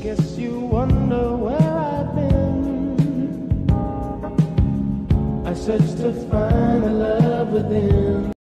Guess you wonder where I've been. I searched to find the love within.